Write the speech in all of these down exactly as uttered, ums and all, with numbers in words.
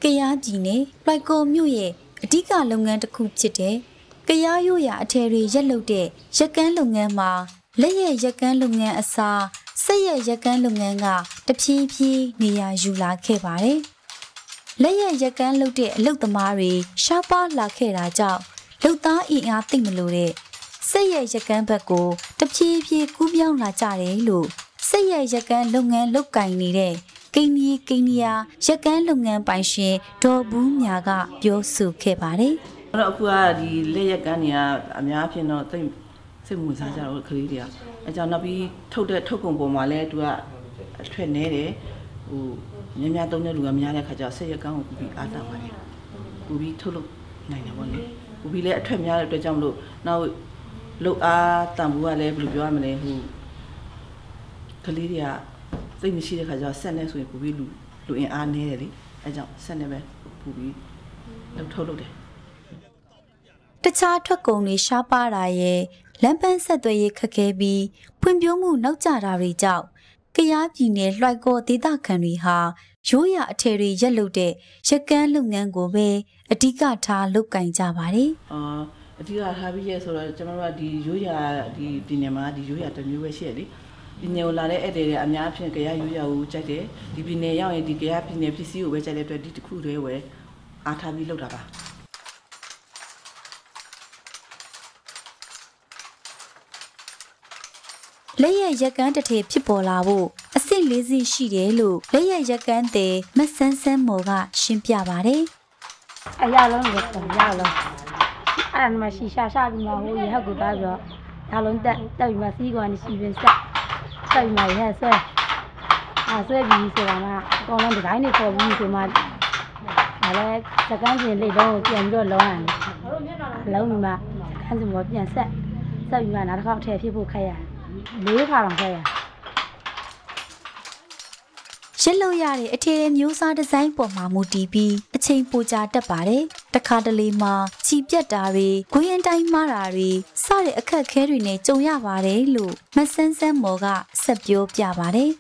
ยาจีเน่ปลายโกมิวเย่อดีกาโรงงานตะคุบจิตเดกยาโยยาอเทรียัดลุเดยักกันโรงงานมาและเย่ยักกันโรงงานอาซาเสยเย่ยักกันโรงงานกะตะพีพีเนียยูลาเคบาเรและเย่ยักกันลุเดลุตมารีชาปาลาเคราเจ้าลุตาอีอาติมลูเดเสยเย่ยักกันแบบกูตะพีพีกูเปียวลาจาเรลูเสยเย่ยักกันโรงงานลุกไก่นี่เดกินีกินียายักกันโรงงานไปเชดอบูญากะโยสุเคบาเรเราคือว่าดีเลี้ยกันเนี่ยอามีอาเพียงเนาะแต่สิ่งมือสาจะเราเคยเดียอาจารย์นับพี่ทุกเดือนทุกคนบอกมาแล้วตัวเทรนเนอร์เลยโอ้ยามยาตรงนี้ลูกยามยาเลยข้าจะเสียกันกูบีอาตามาเลยกูบีทุกลูกไหนนะวันนี้กูบีเลยเทรนยาเลยตัวจำลูกน่าลูกอาตามบัวเลยบลูบิวมาเลยหูเคยเดียสิ่งนี้ชีเลยข้าจะเส้นเนี่ยส่วนกูบีลูลูเอ็นอาร์เนี่ยเลยอาจารย์เส้นเนี่ยแบบกูบีลูกทุกลูกเลยตะชาထွက်ကုန်တွေရှားပါတာရဲ့လမ်းပန်းဆက်သွယ်ရေးခက်ခဲပြီးဖွံ့ဖြိုးမှုနောက်ကျတာတွေကြောင့်ကယားပြည်နယ်လွှိုက်ကောဒေသခံတွေဟာရိုးရာအထည်တွေရက်လုပ်တဲ့ရက်ကန်းလုပ်ငန်းကိုပဲအဓိကထားလုပ်ကင်ကြပါတယ်။အာအဓိကထားပြီးရဲဆိုတော့ကျွန်တော်တို့ကဒီရိုးရာဒီပြည်နယ်မှာဒီရိုးရာတစ်မျိုးပဲရှိရလေ။ပြည်နယ်ကိုလာတဲ့ဧည့်သည်တွေအများအပြားကယားရိုးရာကိုကြိုက်တယ်။ဒီပြည်နယ်ရောက်ရင်ဒီကယားပြည်နယ်ပစ္စည်းကိုပဲကြိုက်တဲ့အတွက်ဒီတစ်ခုတည်းပဲအားထားပြီးလုပ်တာပါ။လက်ရရက်ကန်တထေဖြစ်ပေါ်လာဖို့အဆင့်လေးဆင့်ရှိတယ်လို့လက်ရရက်ကန်တဲ့မဆန်းဆန်းမော်ကရှင်းပြပါတယ်အရလုံးကိုရလုံးအဲ့ဒါမှရှိရှာရှာပြီးမှဟိုရဟက်ကိုသားပြီးတော့ဒါလုံးတက်တက်ပြီးမှစီးကွာနေရှိပင်ဆက်ဆက်ပြီးမှရဟက်ဆွဲအဲဆွဲပြီးဆိုတာကအကောင်လုံးဒီတိုင်းနေပေါ်ပြီးဆိုမှဒါလည်းစကန်းကျင်လေးလုံးကိုပြန်ပြီးတော့လုံးရတယ်လုံးပြီးမှစကန်းကျင်ပေါ်ပြန်ဆက်ဆက်ပြီးမှနောက်တစ်ခေါက်ထည့်ဖြစ်ဖို့ခက်ရလေးခါတော့ခဲ့ရရက်လို့ရတဲ့အထည်မျိုးစားဒီဇိုင်းပေါ်မှာမူတည်ပြီးအချိန်ပိုကြာတတ်ပါတယ်တခါတလေမှာချီပြတ်တာတွေဂွင်းတိုင်းမှားတာတွေစတဲ့အခက်အခဲတွေနဲ့ကြုံရပါတယ်လို့မဆန်းဆန်းမော်ကဆက်ပြောပြပါတယ်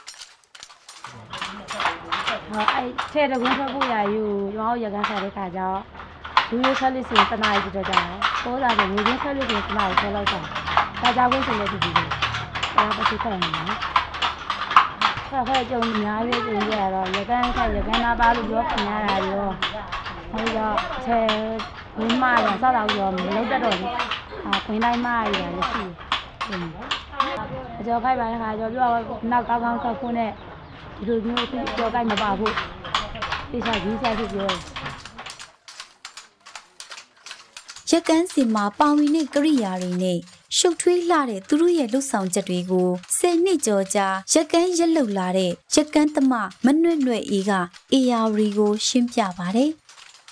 ဟောအဲ့ထဲတကွန်းထွက်ဖို့ရယူရောင်းရကန်ဆက်တဲ့ခါကျတော့လူရိုးဆက်လို့ဆိုရင်တနားကြီးတော့ကြတယ်ပေါ်လာတယ်ငွေချင်းဆက်လို့ဆိုရင်တနားကြီးဆက်လောက်တော့ဒါကြောင့်ကိုဆိုလည်းဒီဒီအဲ့ဒါပတ်သက်နေတယ်။ဆက်ခဲ့ကြုံများရေးကြုံရတော့ရကန်ခက်ရကန်နာပါလို့ပြောခင်ရတာရောဟိုတော့ဆယ်ဝင်းမရောစောက်တော့ရောမလုပ်တတ်တော့ဘူး။အာခွင်းတိုင်းမရရလည်းရှိတယ်။အကျော်ခိုက်ပါတဲ့ခါကျော်ပြောနောက်ကောင်းကောင်းဆက်ခွန်းနဲ့ဒီလိုမျိုးအခုကျော်ခိုက်မပါဘူး။သိချာကြီးစားဖြစ်ပြောရကန်စီမှာပါဝင်တဲ့ကရိယာတွေနဲ့ရှုပ်ထွေးလှတဲ့သူတို့ရဲ့လှုပ်ဆောင်ချက်တွေကိုဆယ်နှစ်ကျော်ကြာရကန်ရက်လှုပ်လာတဲ့ရကန်သမမနှွဲ့နှွဲ့အေးကအေယာရီကိုရှင်းပြပါတယ်။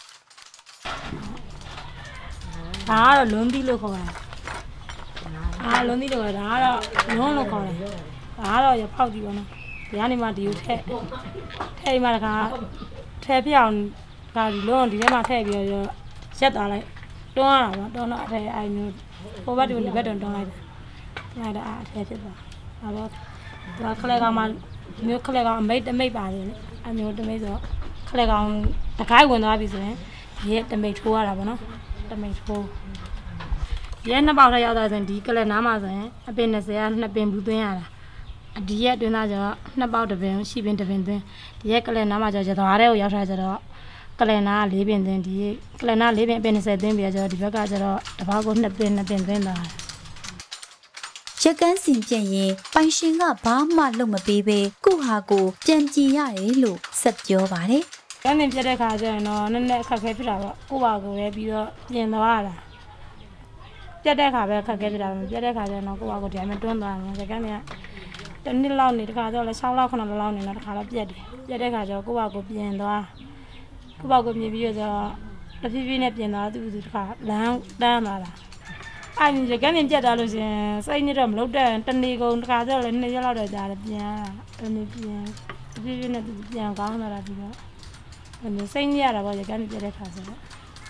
ဒါကတော့လွန်သီးလို့ခေါ်တာ။အာလွန်သီးလို့ခေါ်တာဒါကတော့လွန်လို့ခေါ်တယ်။ဒါကတော့ရဖောက်ကြည့်ပါနော်။ဒီကနေမှဒီကိုထည့်ထည့်မှတခါထည့်ပြအောင်ဒါဒီလွန်ဒီထဲမှာထည့်ပြီးတော့ရက်သွားလိုက်တွန်းရတာပေါ့တွန်းတော့အထည်အဲ့မျိုးဟိုဘက်ဒီဘက်တွန်းတွန်းလိုက်တာအဲ့ဒါအထည်ဖြစ်သွားဒါတော့သူကခလက်ကောင်မှမျိုးခလက်ကောင်အမိတ်တမိတ်ပါတယ်လေအမျိုးတမိတ်ဆိုခလက်ကောင်တကိုင်းဝင်သွားပြီဆိုရင်ရဲတမိတ်ထိုးရတာပေါ့နော်တမိတ်ထိုးရဲနှစ်ပေါက်ထရောက်သွားဆိုရင်ဒီကလက်နားမှာဆိုရင်အပင်နှစ်ဆယ်ကနှစ်ပင်ဘူးသွင်းရတာဒီရက်တွင်းသားကျတော့နှစ်ပေါက်တစ်ပင်ရှိပင်တစ်ပင်သွင်းဒီရက်ကလက်နားမှာကျတော့ရသွားတဲ့ကိုရောက်ထားကြတော့ကလနာလေးပင်သွင်းဒီကလနာလေးပင်ပင်၂၀သွင်းပြကြတော့ဒီဘက်ကကျတော့တပောက်ကိုနှစ်ပင်နှစ်ပင်သွင်းတာရကန်စင်ပြည့်ရင်ပိုင်ရှင်ကဘာမှလုပ်မပေးပဲကိုဟာကိုပြန်ကြည့်ရတယ်လို့ဆက်ပြောပါတယ်။ကန်စင်ပြတဲ့ခါကျရင်တော့နည်းနည်းအခက်ခဲဖြစ်တာပေါ့ကိုပါကိုပဲပြီးတော့ပြင်သွားတာပြတဲ့ခါပဲအခက်ခဲဖြစ်တာပဲပြတဲ့ခါကျရင်တော့ကိုပါကိုဒီအမှတွန်းသွားတယ်ရကန်ကတနည်းလောက်နေတခါကျတော့လဲ၆လောက်၇လောက်နေတော့တခါတော့ပြက်တယ်ပြက်တဲ့ခါကျတော့ကိုပါကိုပြင်သွားကိုပေါ့ကိုမြင်ပြီးတော့တဖြည်းဖြည်းနဲ့ပြင်သွားသူသူတခါလမ်းတန်းလာတာအဲ့ဒီရကန်နေပြတ်သွားလို့ရှင်စိတ်ညစ်တော့မလုပ်တဲ့တနေ့ကုန်တခါကျတော့လည်းနှစ်ရက်လောက်တော့ကြာတယ်ပြန်တနေ့ပြန်တဖြည်းဖြည်းနဲ့ပြန်ကောင်းလာတာပြီးတော့အဲ့ဒီစိတ်ညစ်ရတာပေါ့ရကန်နေပြတ်တဲ့ခါဆိုတော့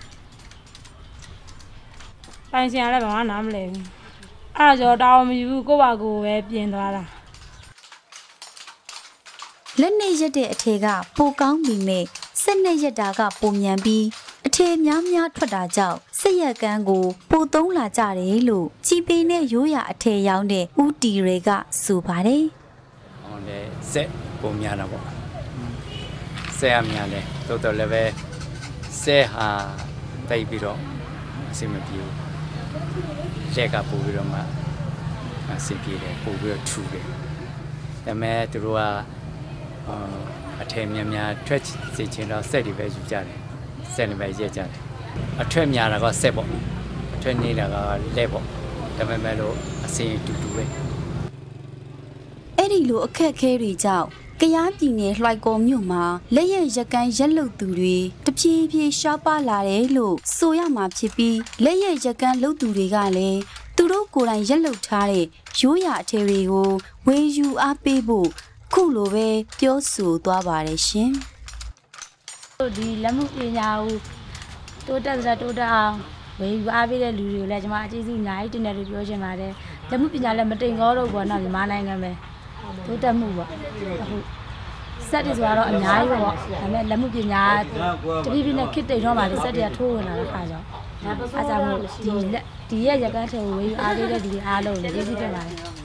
ပိုင်ရှင်ကလည်းဘာမှနားမလဲဘူးအဲ့ဒါကြောတောင်းမယူဘူးကိုပါကိုပဲပြင်သွားတာလက်နဲ့ရက်တဲ့အထည်ကပိုကောင်းပြီမဲ့စက်နဲ့ရက်တာကပိုမြန်ပြီးအထည်များများထွက်တာကြောင့်စက်ရက်ကန်းကိုပိုသုံးလာကြတယ်လို့ချီပေနဲ့ရိုးရာအထည်ရောင်းတဲ့ဦးတီတွေကဆိုပါတယ်။ဟောလေစက်ပုံများတာပေါ့။စက်အများလေတော်တော်လည်းပဲစက်ဟာတိတ်ပြီးတော့အဆင်မပြေဘူး။လက်ကပို့ပြီးတော့မှအဆင်ပြေတယ်ပို့ပြီးတော့ထူတယ်။ဒါပေမဲ့သူတို့ကအထည်များများထွက်စေချင်တော့စက်တွေပဲယူကြတယ်။စက်တွေပဲရက်ကြတယ်။အထွက်များတာကစက်ပေါ့။အထွက်နေတာကလက်ပေါ့။ဒါပေမဲ့လို့အဆင်တူတူပဲ။အဲ့ဒီလိုအခက်အခဲတွေကြောင့်ကယားပြည်နယ်လှိုင်ကော်မြို့မှာလက်ရရက်ကန်းရက်လုတ်သူတွေတဖြည်းဖြည်းရှားပါလာတယ်လို့ဆိုရမှာဖြစ်ပြီးလက်ရရက်ကန်းလုတ်သူတွေကလည်းသူတို့ကိုယ်တိုင်ရက်လုတ်ထားတဲ့ရိုးရာအထည်တွေကိုဝေယူအားပေးဖို့ခုလိုပဲပြောဆိုသွားပါတယ်ရှင်။ဒီလက်မှုပညာကိုတိုးတက်စရာတိုးတက်အောင်ဝေယူအားပေးတဲ့လူတွေကိုလည်းကျွန်မအကျေးဇူးအများကြီးတင်တယ်လို့ပြောချင်ပါတယ်။လက်မှုပညာလည်းမတိမ်ကောတော့ဘောနော်မြန်မာနိုင်ငံပဲတိုးတက်မှုပေါ့အခုစက်တွေဆိုတော့အများကြီးပေါ့ဒါပေမဲ့လက်မှုပညာတပိပိနဲ့ခစ်တိမ်တော့ပါလေစက်တွေကထိုးဝင်လာတဲ့ခါကြောင့်အားကြောင့်ဒီလက်ဒီရဲ့ရကန်းထဲကိုဝေယူအားပေးတဲ့ဒီအားလုံးကိုကျေးဇူးတင်ပါတယ်